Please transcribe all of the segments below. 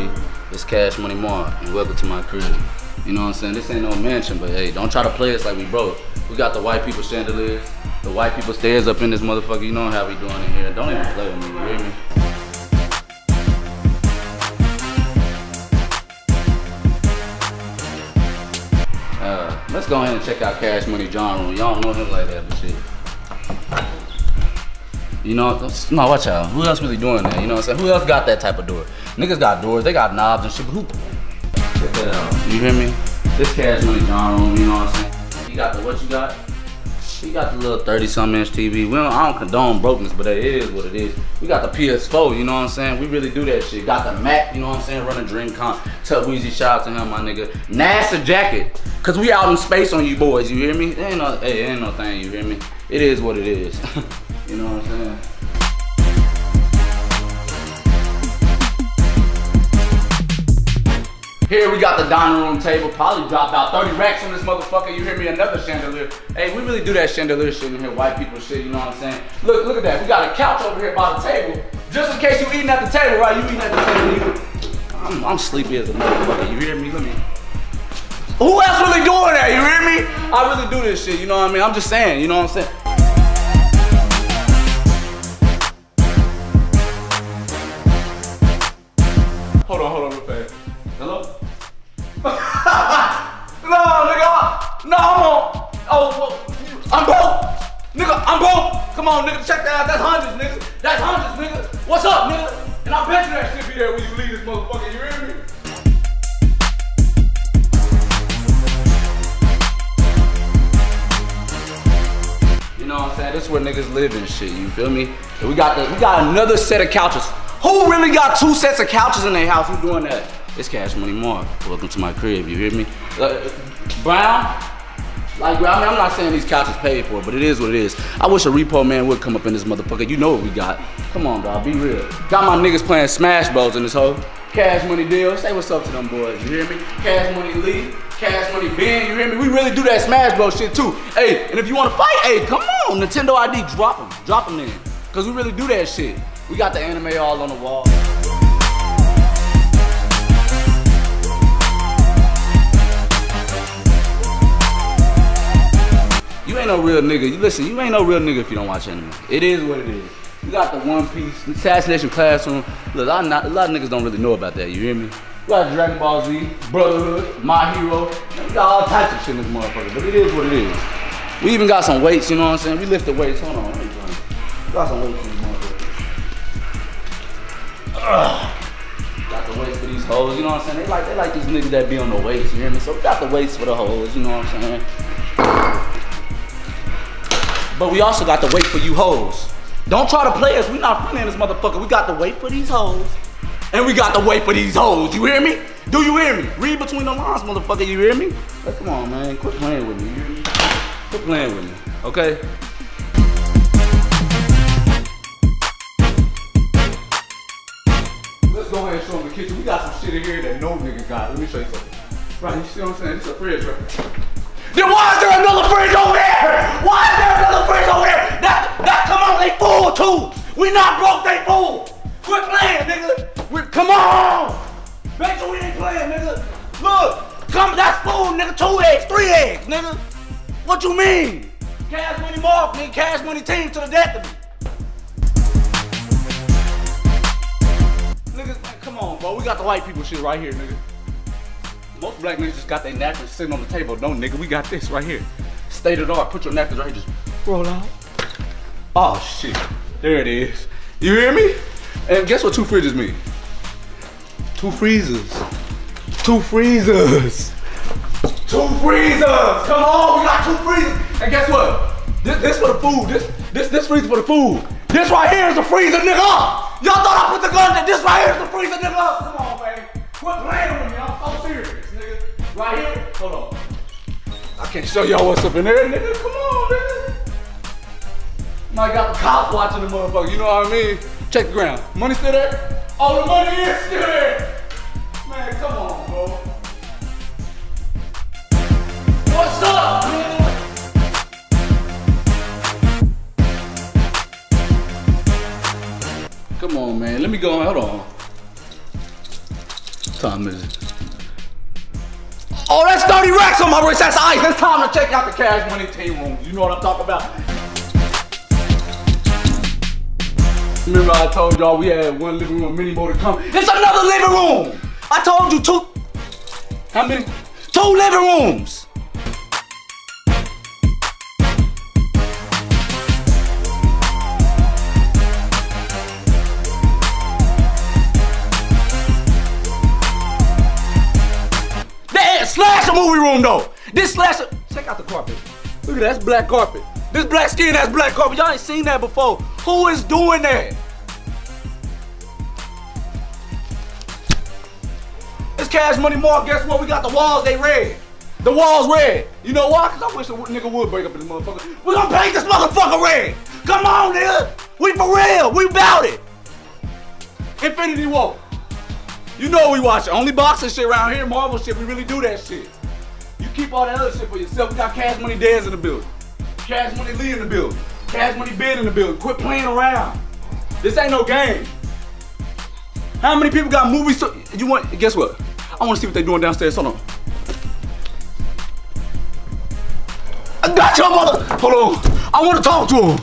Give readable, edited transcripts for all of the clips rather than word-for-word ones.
me? It's Cash Money Mark, and welcome to my crib. You know what I'm saying? This ain't no mansion, but hey, don't try to play us like we broke. We got the white people chandeliers, the white people stairs up in this motherfucker. You know how we doing in here. Don't even play with me, you hear me? Let's go ahead and check out Cash Money John room. Y'all don't know him like that, but shit. You know, no, watch out. Who else really doing that? You know what I'm saying? Who else got that type of door? Niggas got doors, they got knobs and shit, but who? Check that out. You hear me? This Cash Money John room, you know what I'm saying? You got the, what you got? You got the little 30-something inch TV. I don't condone brokenness, but it is what it is. We got the PS4, you know what I'm saying? We really do that shit. Got the Mac, you know what I'm saying? Running DreamCon. Tell Weezy, shout out to him, my nigga. NASA jacket. Cause we out in space on you boys, you hear me? It ain't no, hey, it ain't no thing, you hear me? It is what it is. You know what I'm saying? Here we got the dining room table. Probably dropped out 30 racks on this motherfucker. You hear me? Another chandelier. Hey, we really do that chandelier shit in here. White people shit, you know what I'm saying? Look at that. We got a couch over here by the table. Just in case you eating at the table, right? You eating at the table. I'm sleepy as a motherfucker. You hear me? Let me. Who else really doing that? You hear me? I really do this shit. You know what I mean? I'm just saying. You know what I'm saying? Hold on real fast. Hello? No, nigga. No, I'm broke. Nigga, I'm broke. Come on, nigga, check that out. That's hundreds, nigga. That's hundreds, nigga. What's up, nigga? And I bet you that shit be there when you leave this motherfucker. You hear me? You know what I'm saying? This is where niggas live and shit. You feel me? And we got another set of couches. Who really got 2 sets of couches in their house? Who doing that? It's Cash Money Mark. Welcome to my crib, you hear me? Brown? Like, I mean, I'm not saying these couches paid for, but it is what it is. I wish a repo man would come up in this motherfucker. You know what we got. Come on, dog, be real. Got my niggas playing Smash Bros in this hoe. Cash Money Deal, say what's up to them boys, you hear me? Cash Money Lee, Cash Money Ben, you hear me? We really do that Smash Bros shit too. Hey, and if you wanna fight, hey, come on, Nintendo ID, drop them in. Cause we really do that shit. We got the anime all on the wall. You ain't no real nigga. Listen, you ain't no real nigga if you don't watch anime. It is what it is. You got the One Piece, Assassination Classroom. Look, a lot of niggas don't really know about that, you hear me? We got Dragon Ball Z, Brotherhood, My Hero. We got all types of shit in this motherfucker, but it is what it is. We even got some weights, you know what I'm saying? We lift the weights, hold on. We got some weights in this motherfucker. Got the weights for these hoes, you know what I'm saying? They like these niggas that be on the weights, you hear me? So we got the weights for the hoes, you know what I'm saying? But we also got the weight for you hoes. Don't try to play us, we not funny in this motherfucker. We got the weight for these hoes, and we got the weight for these hoes, you hear me? Do you hear me? Read between the lines, motherfucker, you hear me? Like, come on, man, quit playing with me, you hear me? Quit playing with me, okay? Let's go ahead and show them the kitchen. We got some shit in here that no nigga got. Let me show you something. Right, you see what I'm saying? This is a fridge, right? Then why is there another fridge over there? Why is there another fridge over there? That come on, they full too. We not broke, they full. Quit playing, nigga. Come on. Make sure we ain't playing, nigga. Look, that's food, nigga. 2 eggs, 3 eggs, nigga. What you mean? Cash Money Mark, nigga. Cash Money team to the death of me. Niggas, man, come on, bro. We got the white people shit right here, nigga. Most black niggas just got their napkins sitting on the table. No, nigga, we got this right here. State of the art. Put your napkins right here. Just roll out. Oh, shit. There it is. You hear me? And guess what 2 fridges mean? 2 freezers. 2 freezers. 2 freezers. Come on, we got 2 freezers. And guess what? This for the food. This freezer for the food. This right here is the freezer, nigga. Y'all thought I put the gun there. This right here is the freezer, nigga. Come on, man. Quit playing with me. I'm so serious, nigga. Right here. Hold on. I can't show y'all what's up in there, nigga. Come on, nigga. Might got the cops watching the motherfucker. You know what I mean? Check the ground. Money still there? Oh, the money is still there. Man, come on, bro. What's up, man? Come on, man. Let me go on. Hold on. time is it? Oh, that's 30 racks on my wrist. That's ice. It's time to check out the Cash Money team rooms. You know what I'm talking about? Remember I told y'all we had one living room, many more to come. It's another living room. I told you 2. How many? 2 living rooms. Slasher movie room though. This slasher, check out the carpet. Look at that, that's black carpet. This black skin, that's black carpet. Y'all ain't seen that before. Who is doing that? It's Cash Money Mall. Guess what? We got the walls, they red. The walls red. You know why? Cause I wish a nigga would break up in this motherfucker. We gonna paint this motherfucker red. Come on, nigga. We for real. We bout it. Infinity War. You know we watch only boxing shit around here, Marvel shit, we really do that shit. You keep all that other shit for yourself. We got Cash Money Dez in the building. Cash Money Lee in the building. Cash Money Ben in the building. Quit playing around. This ain't no game. How many people got movies to, you want, guess what? I wanna see what they doing downstairs, hold on. I got your mother, hold on. I wanna talk to him.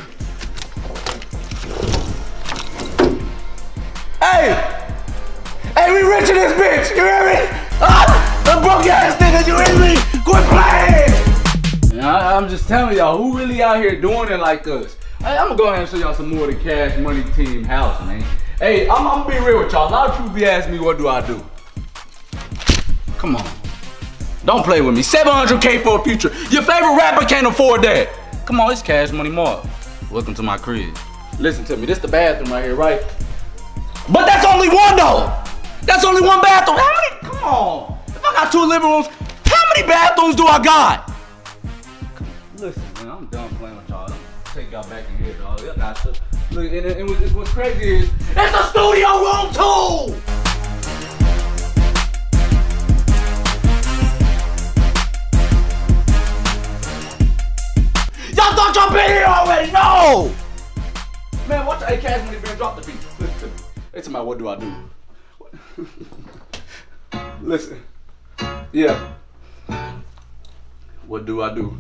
Hey! Hey, we rich in this bitch, you hear me? Ah, the broke ass niggas, you hear me? Quit playing! I'm just telling y'all, who really out here doing it like us? Hey, I'm gonna go ahead and show y'all some more of the Cash Money team house, man. Hey, I'm gonna be real with y'all. A lot of people be asking me, what do I do? Come on. Don't play with me. 700K for a future. Your favorite rapper can't afford that. Come on, it's Cash Money Mall. Welcome to my crib. Listen to me, this the bathroom right here, right? But that's only one though. That's only one bathroom. How many? Come on. If I got 2 living rooms, how many bathrooms do I got? Listen, man, I'm done playing with y'all. Take y'all back in here, dog. Y'all got to. Look, and what's crazy is, it's a studio room too! Y'all thought y'all been here already? No! Man, watch the Cash Money Ben drop the beat. Listen to me. It's about what do I do? Listen. Yeah. What do I do?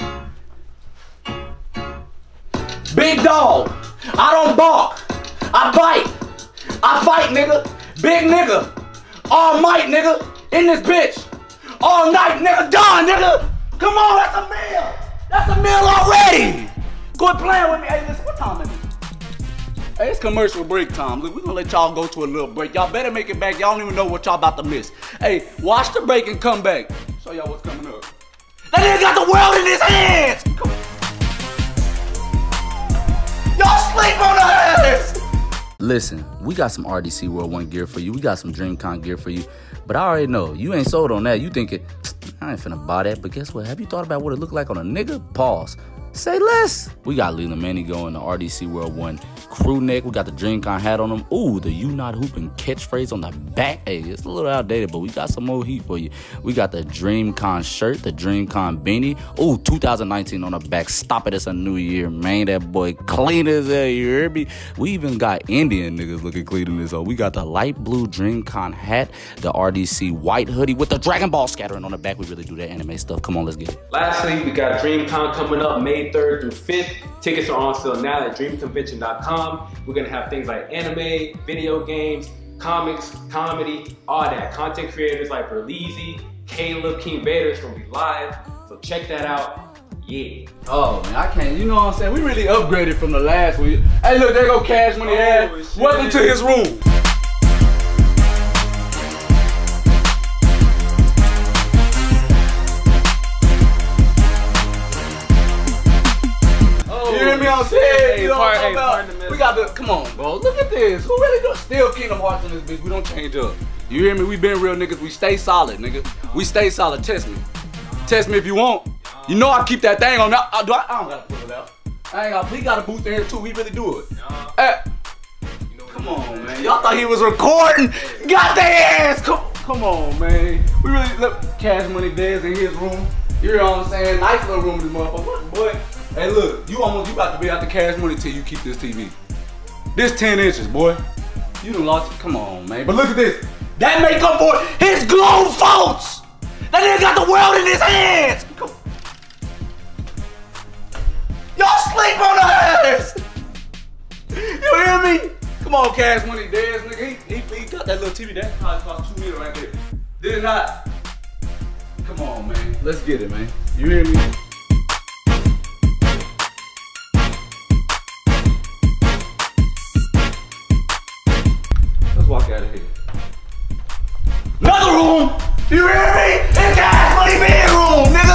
Big dog. I don't bark. I bite. I fight, nigga. Big nigga. All might, nigga. In this bitch. All night, nigga. Done, nigga. Come on, that's a meal. That's a meal already. Quit playing with me. Hey, listen, what time is it? Hey, it's commercial break time. Look, we're gonna let y'all go to a little break. Y'all better make it back. Y'all don't even know what y'all about to miss. Hey, watch the break and come back. Show y'all what's coming up. That nigga got the world in his hands. Come on. Y'all sleep on us. Listen, we got some RDC World 1 gear for you. We got some DreamCon gear for you. But I already know, you ain't sold on that. You thinking, I ain't finna buy that. But guess what? Have you thought about what it look like on a nigga? Pause. Say less. We got Leland Manny going, the RDC World 1 crew neck. We got the DreamCon hat on them. Ooh, the You Not Hooping catchphrase on the back. Hey, it's a little outdated, but we got some more heat for you. We got the DreamCon shirt, the DreamCon beanie. Ooh, 2019 on the back. Stop it, it's a new year, man. That boy clean as hell, you hear me? We even got Indian niggas looking clean in this. So we got the light blue DreamCon hat, the RDC white hoodie with the Dragon Ball scattering on the back. We really do that anime stuff. Come on, let's get it. Lastly, we got DreamCon coming up May 3rd through 5th. Tickets are on sale now at dreamconvention.com. We're gonna have things like anime, video games, comics, comedy, all that. Content creators like Berleezy, Caleb, King Vader's gonna be live. So check that out. Yeah. Oh man, I can't, you know what I'm saying? We really upgraded from the last week. Hey look, there go Cash Money ass. Welcome to his room. Hey, you know what I'm talking about? We got the, come on, bro. Look at this. Who really does? Still Kingdom Hearts in this bitch. We don't change up. You hear me? We been real niggas. We stay solid, nigga. We stay solid. Test me. Test me if you want. You know I keep that thing on. I don't gotta pull it out. I ain't got. We got a booth in here too. We really do it. Come on, man. Y'all thought he was recording. Got their ass. Come on, man. We really look. Cash Money Dez in his room. You know what I'm saying? Nice little room in this motherfucker. Boy. Hey look, you about to be out the Cash Money till you keep this TV. This 10 inches, boy. You done lost it. Come on, man. But look at this. That make up for his glow faults. That nigga got the world in his hands. Y'all sleep on the ass. You hear me? Come on, Cash Money Dez, nigga. He got that little TV. That probably cost $2 million right there. Did it not? Come on, man. Let's get it, man. You hear me? Let's walk out of here. Another room! You hear me? It's Cash Money bedroom, nigga!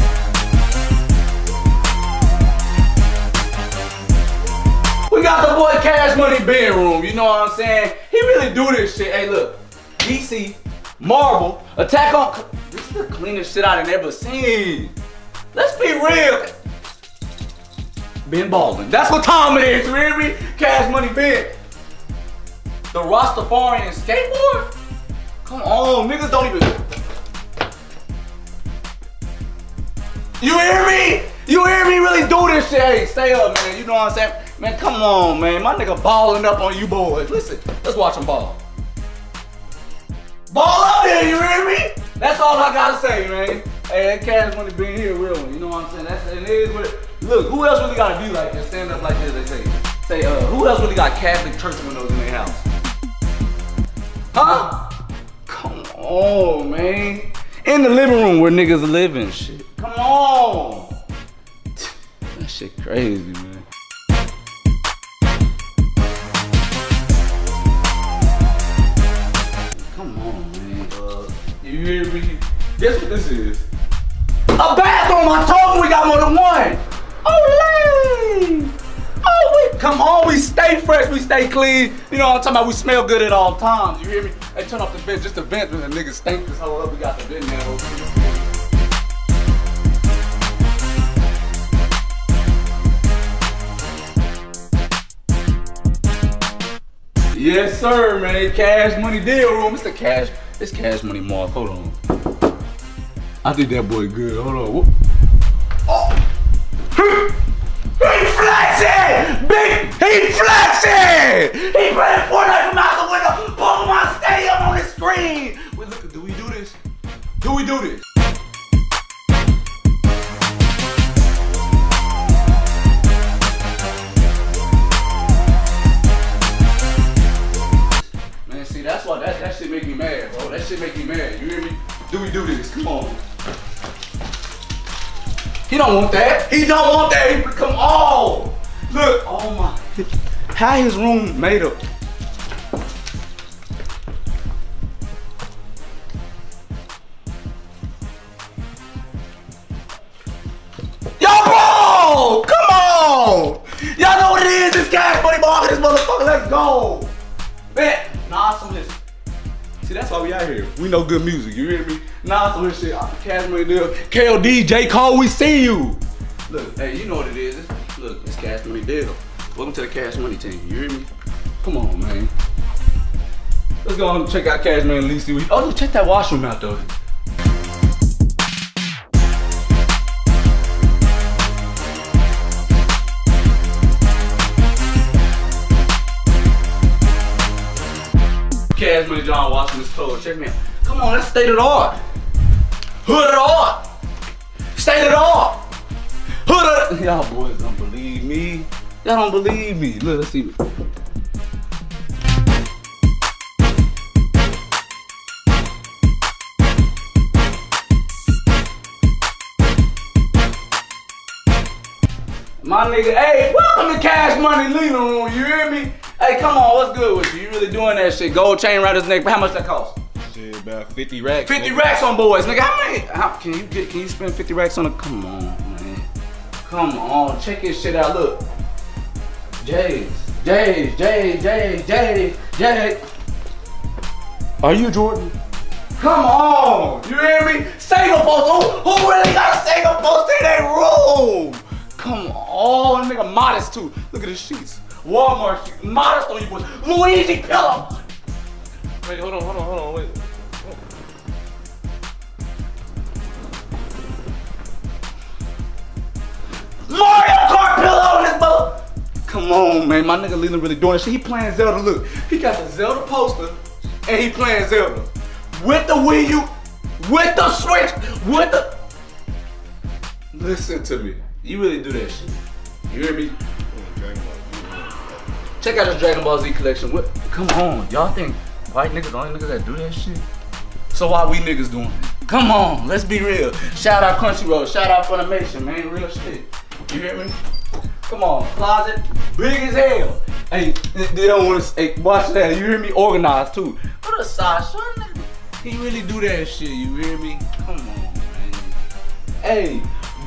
We got the boy Cash Money bedroom, you know what I'm saying? He really do this shit. Hey, look. DC, Marvel, Attack on... This is the cleanest shit I've ever seen. Let's be real. Ben ballin'. That's what time it is, you hear me? Cash Money Ben. The Rastafarian skateboard? Come on, niggas don't even... You hear me? You hear me really do this shit? Hey, stay up, man. You know what I'm saying? Man, come on, man. My nigga balling up on you boys. Listen, let's watch him ball. Ball up there, you hear me? That's all I gotta say, man. Hey, that Cash Money being here, real one. You know what I'm saying? That's it is what it. Look, who else really gotta be like this? Stand up like this, they say. Say, who else really got Catholic church windows in their house? Huh? Come on, man. In the living room where niggas living, shit. Come on. That shit crazy, man. Come on, man. You hear me? Guess what this is? A bathroom. I told you we got more than one. Oh, come on, we stay fresh, we stay clean. You know what I'm talking about? We smell good at all times. You hear me? Hey, turn off the vent, just the vent when the niggas stink this whole up. We got the vent now. Yes, sir, man. Cash Money deal room. It's Cash Money Mark. Hold on. I think that boy good. Hold on. Oh. He flexing! Big, he flexing! He playing Fortnite from out the window, Pokemon Stadium on the screen! Wait, look, do we do this? Do we do this? Man, see, that's why that shit make me mad, bro. That shit make me mad, you hear me? Do we do this? Come on. He don't want that. He don't want that. Come on. Look. Oh my. How his room made up. Yo, bro. Come on. Y'all know what it is. It's Cash Money Market. This motherfucker. Let's go. Man. Nah, some of this. See, that's why we out here. We know good music, you hear me? Nah, some of this shit, Cash Money deal. KOD, J. Cole, we see you. Look, hey, you know what it is. Look, it's Cash Money deal. Welcome to the Cash Money team, you hear me? Come on, man. Let's go and check out Cash Money and Lee. Oh, check that washroom out, though. Cash Money John washing his clothes. Check me out. Come on, that's state of the art. Hood of the art. State of the art. Hood of the... Y'all boys don't believe me. Y'all don't believe me. Look, let's see. My nigga, hey, welcome to Cash Money living room, you hear me? Hey, come on, what's good with you? You really doing that shit? Gold chain around his neck, how much that cost? Shit, about 50 racks. 50 racks on boys, nigga. How many? Can you spend 50 racks on a? Come on, man. Come on, check this shit out. Look, J's. Are you Jordan? Come on, you hear me? Sega post. Who really got a Sega post in their room? Come on, nigga, modest too. Look at the sheets. Walmart sheets, modest on you boys. Luigi pillow. Wait, hold on, wait. Mario Kart pillow on this mother. Come on, man, my nigga Leland really doing this shit. He playing Zelda. Look, he got the Zelda poster and he playing Zelda. With the Wii U, with the Switch, with the... Listen to me. You really do that shit. You hear me? Check out this Dragon Ball Z collection. What? Come on, y'all think white niggas only niggas that do that shit? So why we niggas doing it? Come on, let's be real. Shout out Crunchyroll, shout out Funimation, man, real shit. You hear me? Come on, closet, big as hell. Hey, they don't want to, hey, watch that, you hear me? Organized too. What a Sasha, he really do that shit, you hear me? Come on, man. Hey,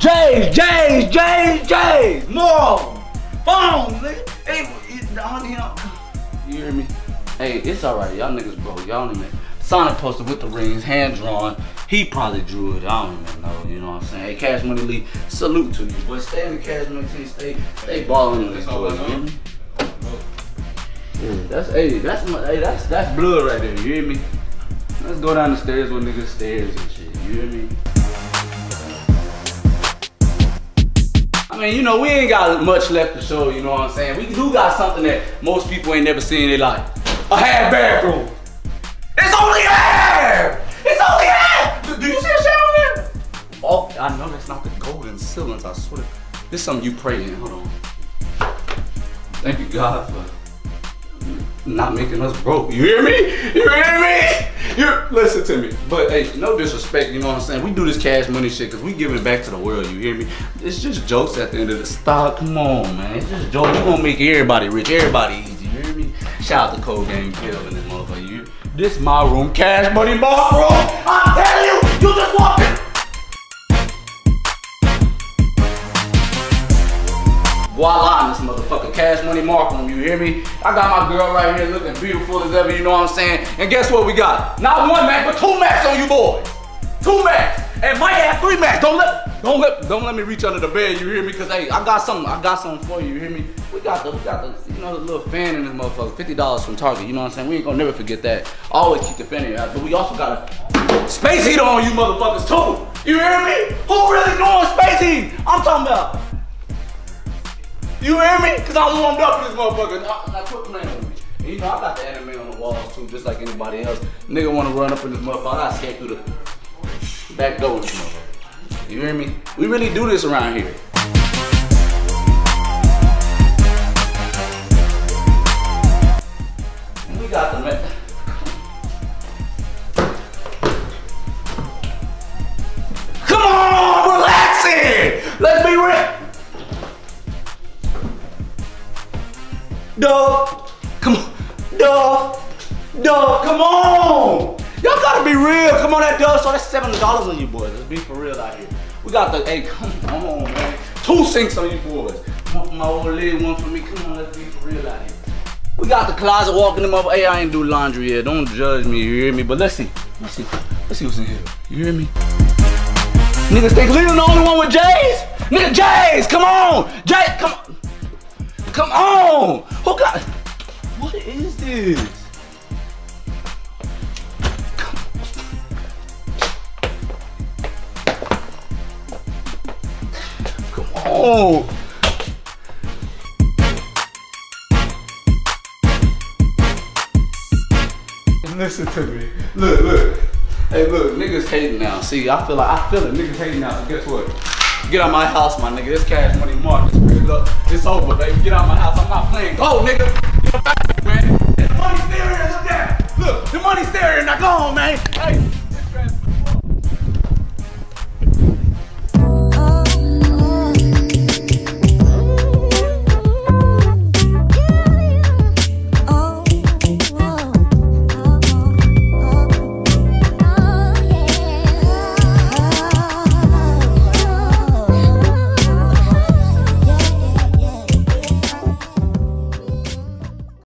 Jays, more phone, nigga. Hey, on him. You hear me? Hey, it's alright, y'all niggas broke, y'all don't even. Sonic posted with the rings, hand drawn. He probably drew it. I don't even know. You know what I'm saying? Hey, Cash Money Lee, salute to you. But stay in the Cash Money team. Stay balling in this boy. You hear me? Yeah, that's blood right there. You hear me? Let's go down the stairs with niggas stairs and shit. You hear me? I mean, you know, we ain't got much left to show. You know what I'm saying? We do got something that most people ain't never seen in their life. A half bathroom. It's only half! It's only half! Do you see a shower there? Oh, I know that's not the golden ceilings, I swear. This is something you pray in, hold on. Thank you, God, for not making us broke. You hear me? You hear me? Listen to me. But hey, no disrespect, you know what I'm saying? We do this Cash Money shit because we giving back to the world, you hear me? It's just jokes at the end of the stock. Come on, man. It's just jokes. We gonna make everybody rich, everybody easy, you hear me? Shout out to Cold Game Kill and this motherfucker, you hear me? This my room, Cash Money Mark room. I'm telling you, you just walked in. Voila, this motherfucker, Cash Money Mark room, you hear me? I got my girl right here looking beautiful as ever, you know what I'm saying? And guess what we got? Not one Mac, but 2 Macs on you boys. 2 Macs. And might have 3 Macs. Don't let me reach under the bed, you hear me? Cause hey, I got something for you, you hear me? We got the, you know, the little fan in this motherfucker, $50 from Target, you know what I'm saying? We ain't gonna never forget that. Always keep the fan in your house, but we also got a space heater on you motherfuckers too. You hear me? Who really doing space heat? I'm talking about. You hear me? Cause I'm warmed up in this motherfucker. Now quit playing with me. And you know, I got the anime on the walls too, just like anybody else. Nigga wanna run up in this motherfucker, I escape through the back door in this motherfucker. You hear me? We really do this around here. We got the man. Come on, relax it. Let's be real. Dove, come on, Dove, come on. Y'all gotta be real. Come on, that Dove. So that's $7 on you boys. Let's be for real out here. We got the, hey, come on, man. 2 sinks on you boys. One for my old lady, one for me. Come on, let's be for real out here. We got the closet walking them up. Hey, I ain't do laundry yet. Don't judge me, you hear me? But let's see what's in here. You hear me? Niggas think Lena the only one with J's? Nigga, J's, come on. J's, come on. Come on. Who got, what is this? Come on. Listen to me. Look. Hey, look, niggas hating now. See, I feel it. Niggas hating now. So guess what? Get out my house, my nigga. This Cash Money Mark. It's over, baby. Get out my house. I'm not playing. Go, nigga.